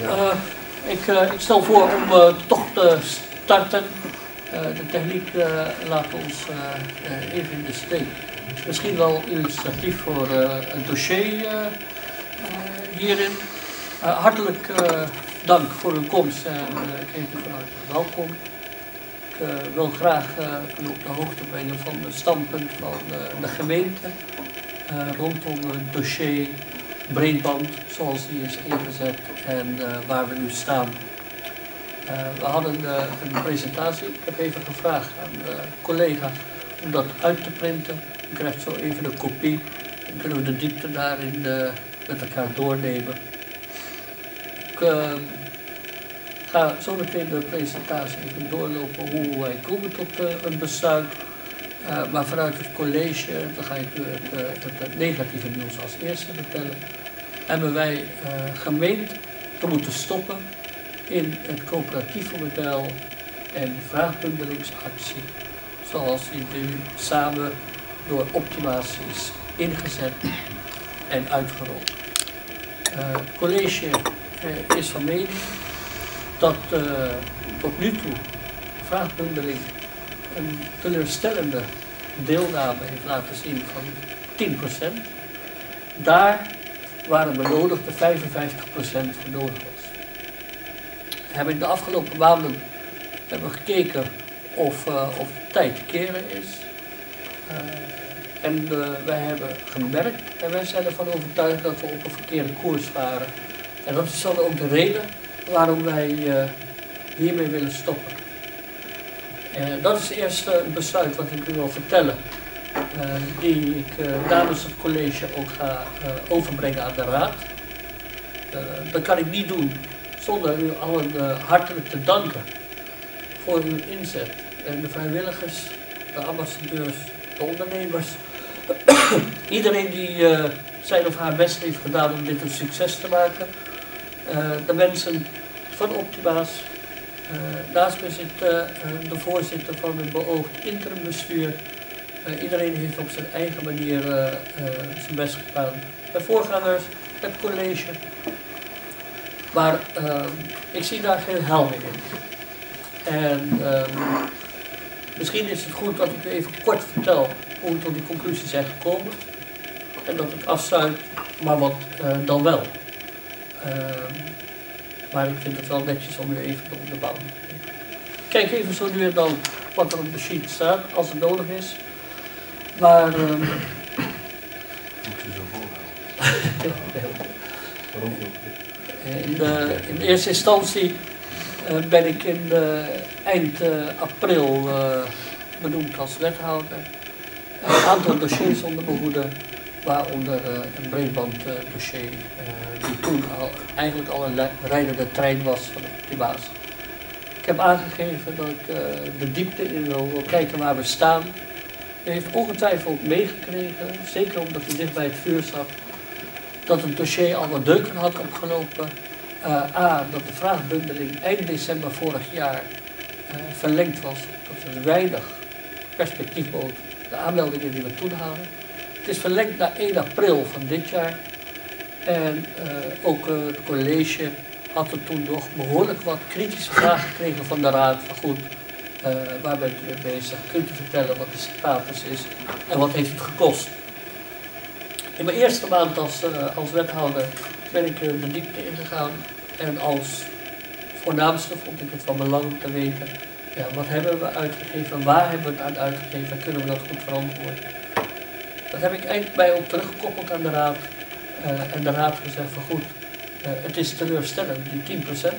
Ik stel voor om toch te starten. De techniek laat ons even in de steek. Misschien wel illustratief voor een dossier hierin. Hartelijk dank voor uw komst en even van harte welkom. Ik wil graag u op de hoogte brengen van het standpunt van de gemeente rondom het dossier breedband, zoals die is ingezet en waar we nu staan. We hadden een presentatie. Ik heb even gevraagd aan de collega om dat uit te printen. U krijgt zo even een kopie. Dan kunnen we de diepte daarin met elkaar doornemen. Ik ga zo meteen de presentatie even doorlopen hoe wij komen tot een besluit. Maar vanuit het college dan ga ik u het negatieve nieuws als eerste vertellen. Hebben wij gemeend te moeten stoppen in het coöperatieve model en vraagbundelingsactie, zoals die nu samen door Optimatie is ingezet en uitgerold. Het college is van mening dat tot nu toe de vraagbundeling een teleurstellende deelname heeft laten zien van 10%. Daar waar de benodigde 55% voor nodig was. We hebben in de afgelopen maanden gekeken of de tijd te keren is. En wij hebben gemerkt en wij zijn ervan overtuigd dat we op een verkeerde koers waren. En dat is dan ook de reden waarom wij hiermee willen stoppen. Dat is eerst een besluit wat ik u wil vertellen, die ik namens het college ook ga overbrengen aan de raad. Dat kan ik niet doen zonder u allen hartelijk te danken voor uw inzet. En de vrijwilligers, de ambassadeurs, de ondernemers, iedereen die zijn of haar best heeft gedaan om dit een succes te maken. De mensen van Optima's. Naast me zit de voorzitter van het beoogd interimbestuur. Iedereen heeft op zijn eigen manier zijn best gedaan. Mijn voorgangers, het college. Maar ik zie daar geen helden in. En misschien is het goed dat ik u even kort vertel hoe we tot die conclusie zijn gekomen. En dat ik afsluit, maar wat dan wel. Maar ik vind het wel netjes om u even te onderbouwen. Kijk even zo nu en dan wat er op de sheet staat, als het nodig is. Maar... Moet je zo voorhouden? In eerste instantie ben ik in eind april benoemd als wethouder. Een aantal dossiers onder behoede, waaronder een breedbanddossier die toen eigenlijk al een rijdende trein was van Optima's. Ik heb aangegeven dat ik de diepte in wil kijken waar we staan. U heeft ongetwijfeld meegekregen, zeker omdat u dicht bij het vuur zat, dat het dossier al wat deuken had opgelopen. Dat de vraagbundeling eind december vorig jaar verlengd was, dat er weinig perspectief bood, de aanmeldingen die we toen hadden. Het is verlengd naar 1 april van dit jaar. En ook het college had er toen nog behoorlijk wat kritische vragen gekregen van de raad. Van goed, waar bent u mee bezig? Kunt u vertellen wat de status is en wat heeft het gekost? In mijn eerste maand als wethouder ben ik de diepte ingegaan. En als voornaamste vond ik het van belang om te weten, ja, wat hebben we uitgegeven, waar hebben we het aan uitgegeven en kunnen we dat goed verantwoorden. Dat heb ik eind mei ook teruggekoppeld aan de raad. En de raad gezegd van goed, het is teleurstellend, die 10%.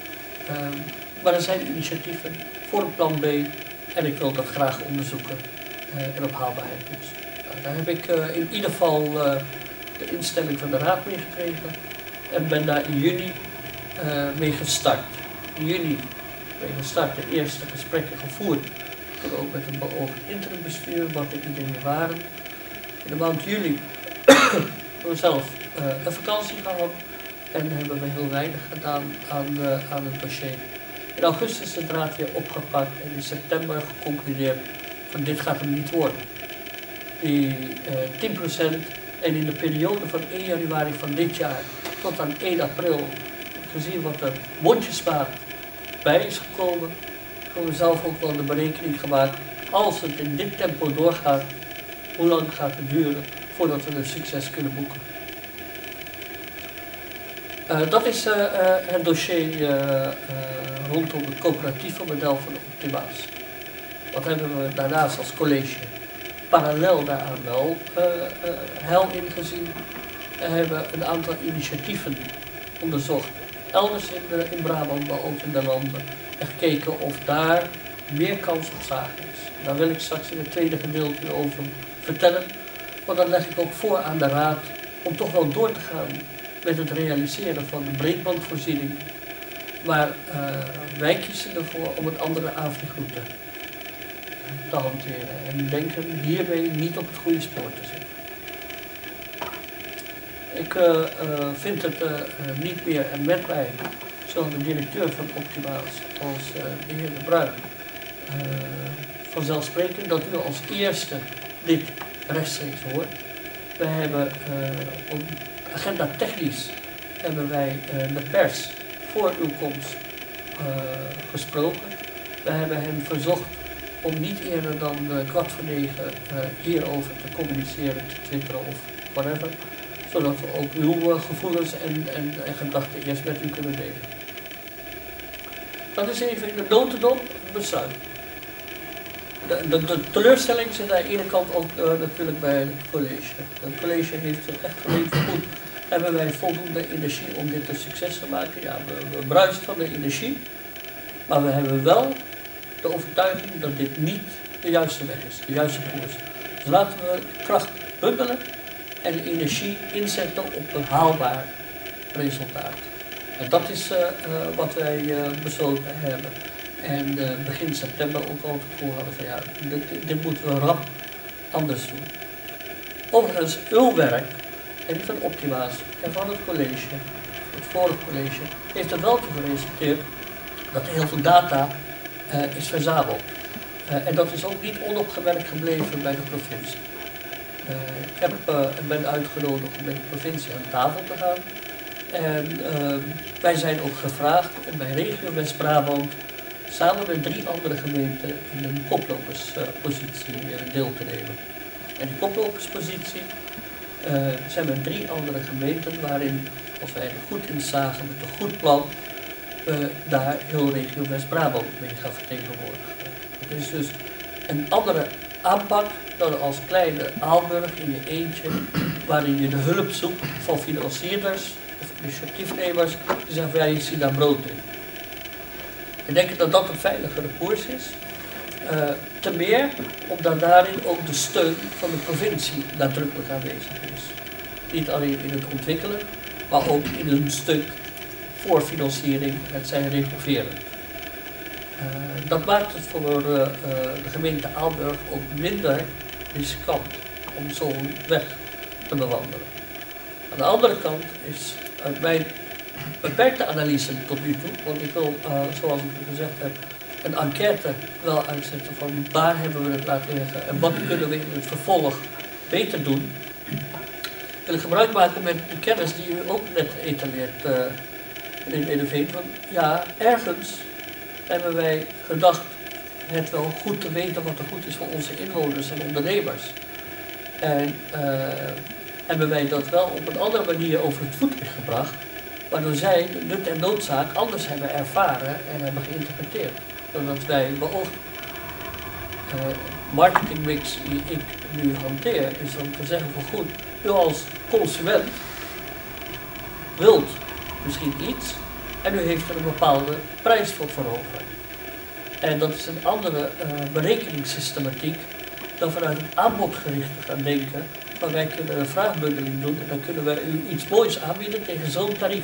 Maar er zijn initiatieven voor een plan B en ik wil dat graag onderzoeken en op haalbaarheid dus. Daar heb ik in ieder geval de instemming van de raad mee gekregen en ben daar in juni mee gestart. In juni mee gestart, de eerste gesprekken gevoerd, toen ook met een beoogd interimbestuur, wat de ideeën waren. In de maand juli hebben we zelf een vakantie gehad en hebben we heel weinig gedaan aan het dossier. In augustus is de draad weer opgepakt en in september geconcludeerd van dit gaat hem niet worden. Die 10% en in de periode van 1 januari van dit jaar tot aan 1 april gezien wat er mondjesmaat bij is gekomen, hebben we zelf ook wel de berekening gemaakt. Als het in dit tempo doorgaat, hoe lang gaat het duren voordat we een succes kunnen boeken? Dat is het dossier rondom het coöperatieve model van Optimaas. Wat hebben we daarnaast als college parallel daaraan wel hel ingezien. We hebben een aantal initiatieven onderzocht, elders in Brabant, maar ook in de landen, en gekeken of daar meer kans op slagen is. Daar wil ik straks in het tweede gedeelte over vertellen, want dan leg ik ook voor aan de Raad om toch wel door te gaan met het realiseren van de breedbandvoorziening, maar wij kiezen ervoor om een andere aanvliegroute te hanteren en denken hiermee niet op het goede spoor te zitten. Ik vind het niet meer, en met mij, zowel de directeur van Optimaas als de heer De Bruin, vanzelfsprekend dat u als eerste dit rechtstreeks hoort. We hebben agenda technisch hebben wij de pers voor uw komst gesproken. We hebben hem verzocht om niet eerder dan 8:15 hierover te communiceren, te twitteren of whatever, zodat we ook uw gevoelens en gedachten eerst met u kunnen delen. Dat is even in de notendop het besluit. De teleurstelling zit aan de ene kant ook natuurlijk bij het college. Het college heeft zich echt geleend van goed. Hebben wij voldoende energie om dit een succes te maken? Ja, we bruisen van de energie. Maar we hebben wel de overtuiging dat dit niet de juiste weg is, de juiste koers. Dus laten we kracht bundelen en de energie inzetten op een haalbaar resultaat. En dat is wat wij besloten hebben. En begin september ook al het gevoel hadden van ja, dit moeten we rap anders doen. Overigens, uw werk, en die van Optimaas en van het college, het vorige college, heeft er wel toe geresulteerd dat er heel veel data is verzameld. En dat is ook niet onopgemerkt gebleven bij de provincie. Ik ben uitgenodigd om met de provincie aan tafel te gaan. En wij zijn ook gevraagd om bij regio West-Brabant samen met 3 andere gemeenten in een koploperspositie deel te nemen. En die koploperspositie zijn met 3 andere gemeenten waarin, als wij er goed in zagen met een goed plan, daar heel regio West-Brabant mee gaan vertegenwoordigen. Het is dus een andere aanpak dan als kleine Aalburg in je eentje, waarin je de hulp zoekt van financierders of initiatiefnemers die zeggen van ja, je ziet daar brood in. Ik denk dat dat een veiligere koers is. Te meer omdat daarin ook de steun van de provincie nadrukkelijk aanwezig is. Niet alleen in het ontwikkelen, maar ook in een stuk voor financiering, het zijn renoveren. Dat maakt het voor de gemeente Aalburg ook minder riskant om zo'n weg te bewandelen. Aan de andere kant is uit mijn beperkte analyse tot nu toe, want ik wil, zoals ik gezegd heb, een enquête wel uitzetten van waar hebben we het laten liggen en wat kunnen we in het vervolg beter doen. Ik wil gebruik maken met de kennis die u ook net etaleert, meneer Medeveen, van ja, ergens hebben wij gedacht het wel goed te weten wat er goed is voor onze inwoners en ondernemers. En hebben wij dat wel op een andere manier over het voetlicht gebracht, waardoor zij de nut en noodzaak anders hebben ervaren en hebben geïnterpreteerd dan dat wij beoogden. Marketingmix die ik nu hanteer is om te zeggen van goed, u als consument wilt misschien iets en u heeft er een bepaalde prijs voor over. En dat is een andere berekeningssystematiek dan vanuit het aanbodgericht te gaan denken. Maar wij kunnen een vraagbundeling doen en dan kunnen wij u iets moois aanbieden tegen zo'n tarief.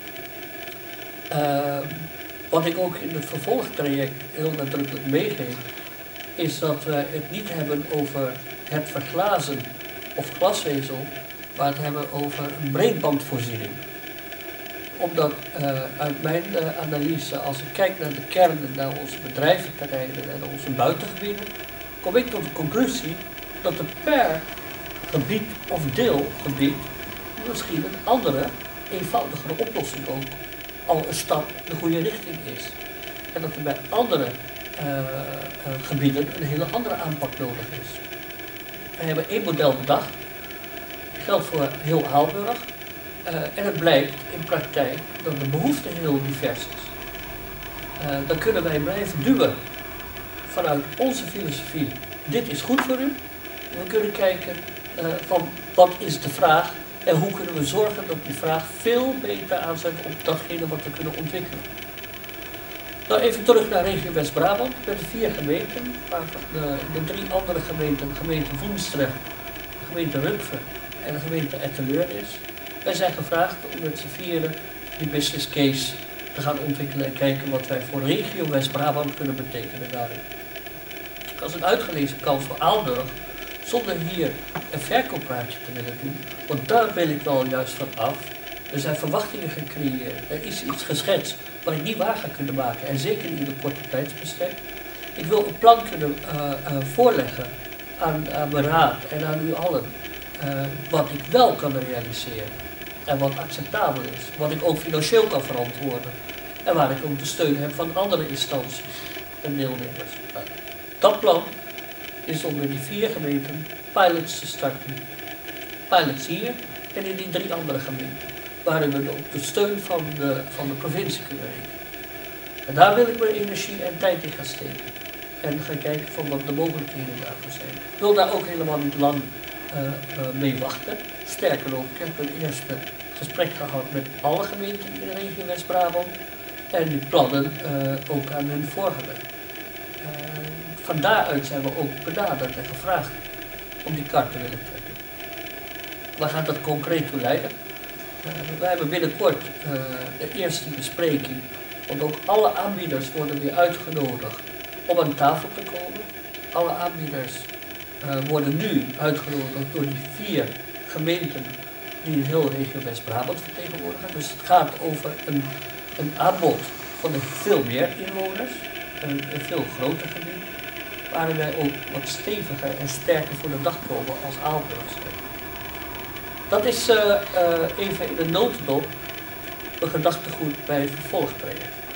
Wat ik ook in het vervolgtraject heel nadrukkelijk meegeef, is dat we het niet hebben over het verglazen of glasvezel, maar het hebben over een breedbandvoorziening. Omdat uit mijn analyse, als ik kijk naar de kernen, naar onze bedrijventerreinen en onze buitengebieden, kom ik tot de conclusie dat er per gebied of deelgebied misschien een andere, eenvoudigere oplossing ook al een stap de goede richting is. En dat er bij andere gebieden een hele andere aanpak nodig is. We hebben één model bedacht, dat geldt voor heel Aalburg. En het blijkt in praktijk dat de behoefte heel divers is. Dan kunnen wij blijven duwen vanuit onze filosofie. Dit is goed voor u. We kunnen kijken van wat is de vraag en hoe kunnen we zorgen dat die vraag veel beter aanzet op datgene wat we kunnen ontwikkelen. Nou, even terug naar regio West-Brabant met de 4 gemeenten, waarvan de 3 andere gemeenten, de gemeente Woensdrecht, de gemeente Rupven en de gemeente Etteleur is. Wij zijn gevraagd om met z'n vieren die business case te gaan ontwikkelen en kijken wat wij voor regio West-Brabant kunnen betekenen daarin. Dat is een uitgelezen kans voor Aalburg, zonder hier een verkooppraatje te willen doen, want daar wil ik wel juist van af. Er zijn verwachtingen gecreëerd, er is iets geschetst wat ik niet waar ga kunnen maken en zeker niet in een korte tijdsbestek. Ik wil een plan kunnen voorleggen aan mijn raad en aan u allen, wat ik wel kan realiseren en wat acceptabel is, wat ik ook financieel kan verantwoorden en waar ik ook de steun heb van andere instanties en deelnemers. Dat plan is om met die 4 gemeenten pilots te starten. Pilots hier en in die 3 andere gemeenten, waarin we ook de steun van de provincie kunnen rekenen. En daar wil ik mijn energie en tijd in gaan steken. En gaan kijken van wat de mogelijkheden daarvoor zijn. Ik wil daar ook helemaal niet lang mee wachten. Sterker nog, ik heb een eerste gesprek gehad met alle gemeenten in de regio West-Brabant. En die plannen ook aan hen voorgelegd. Van daaruit zijn we ook benaderd en gevraagd om die kaart te willen trekken. Waar gaat dat concreet toe leiden? We hebben binnenkort de eerste bespreking, want ook alle aanbieders worden weer uitgenodigd om aan tafel te komen. Alle aanbieders worden nu uitgenodigd door die 4 gemeenten die heel regio West-Brabant vertegenwoordigen. Dus het gaat over een aanbod van veel meer inwoners, een veel groter gebied, waarin wij ook wat steviger en sterker voor de dag komen als Aalburg. Dat is even in een notendop een gedachtegoed bij het vervolgtraject.